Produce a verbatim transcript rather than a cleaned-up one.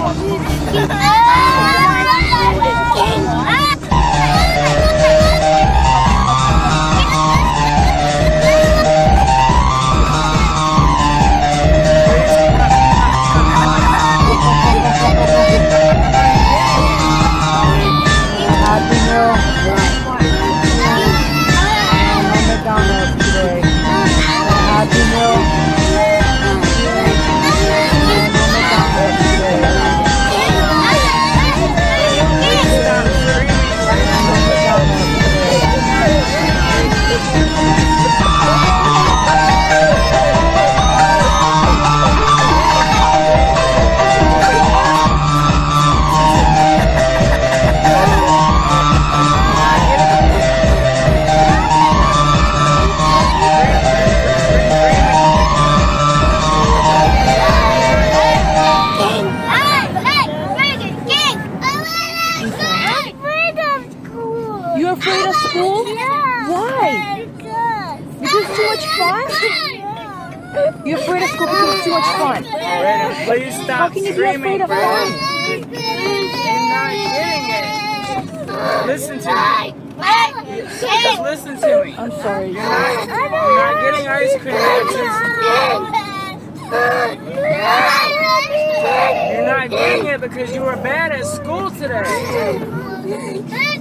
You're afraid of school? Yeah. Why? Because. Because it's too much fun? You're afraid of school because it's too much fun? Brandon, please stop How can you be screaming, afraid of Brandon. fun? You're not getting it. Listen to me. Just listen to me. I'm sorry. You're not, you're not getting ice cream because you're not getting it because you were bad at school today.